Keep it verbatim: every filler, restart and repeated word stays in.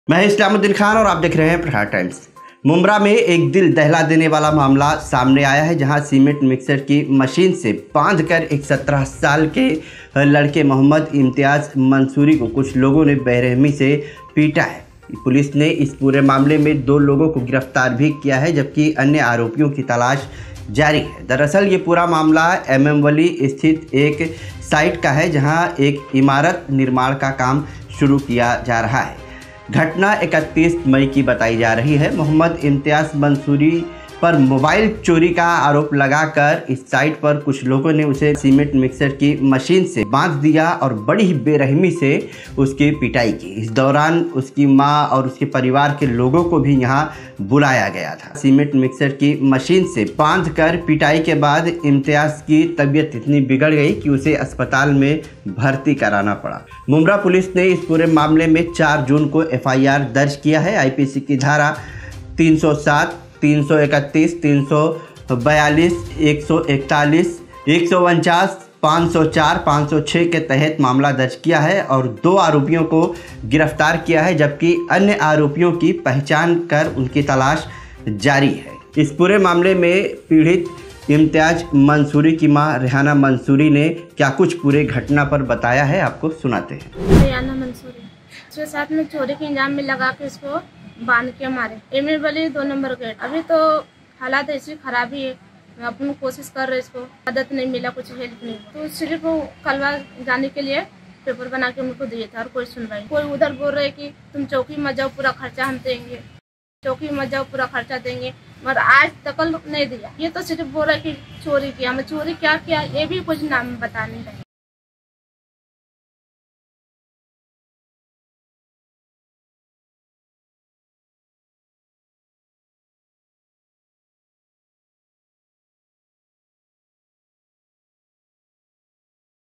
मैं इस्लामुद्दीन खान और आप देख रहे हैं प्रहार टाइम्स। मुंब्रा में एक दिल दहला देने वाला मामला सामने आया है, जहां सीमेंट मिक्सर की मशीन से बांधकर एक सत्रह साल के लड़के मोहम्मद इम्तियाज मंसूरी को कुछ लोगों ने बेरहमी से पीटा है। पुलिस ने इस पूरे मामले में दो लोगों को गिरफ्तार भी किया है, जबकि अन्य आरोपियों की तलाश जारी है। दरअसल ये पूरा मामला एम एम वली स्थित एक साइट का है, जहां एक इमारत निर्माण का काम शुरू किया जा रहा है। घटना इकतीस मई की बताई जा रही है। मोहम्मद इम्तियाज मंसूरी पर मोबाइल चोरी का आरोप लगाकर इस साइट पर कुछ लोगों ने उसे सीमेंट मिक्सर की मशीन से बांध दिया और बड़ी ही बेरहमी से उसकी पिटाई की। इस दौरान उसकी मां और उसके परिवार के लोगों को भी यहां बुलाया गया था। सीमेंट मिक्सर की मशीन से बांधकर पिटाई के बाद इम्तियाज की तबीयत इतनी बिगड़ गई कि उसे अस्पताल में भर्ती कराना पड़ा। मुंब्रा पुलिस ने इस पूरे मामले में चार जून को एफ आई आर दर्ज किया है। आई पी सी की धारा तीन सौ सात, तीन सौ इकतीस, तीन सौ बयालीस, एक सौ इकतालीस, एक सौ उनचास, पाँच सौ चार, पाँच सौ छह के तहत मामला दर्ज किया है और दो आरोपियों को गिरफ्तार किया है, जबकि अन्य आरोपियों की पहचान कर उनकी तलाश जारी है। इस पूरे मामले में पीड़ित इम्तियाज मंसूरी की मां रेहाना मंसूरी ने क्या कुछ पूरे घटना पर बताया है, आपको सुनाते हैं। रेहाना मंसूरी उसके साथ में चोरी के इंजाम में लगा के इसको बांध के मारे। एम एम वली दो नंबर गेट। अभी तो हालात ऐसी खराबी है, मैं अपनी कोशिश कर रही, इसको मदद नहीं मिला, कुछ हेल्प नहीं। तो सिर्फ कलवा जाने के लिए पेपर बना के उनको दिए थे और कोई सुनवाई। कोई उधर बोल रहे कि तुम चौकी मत जाओ, पूरा खर्चा हम देंगे, चौकी मत जाओ, पूरा खर्चा देंगे, मगर आज तक नहीं दिया। ये तो सिर्फ बोल रहे कि चोरी किया। हमें चोरी क्या किया ये भी कुछ नाम बता नहीं रहे।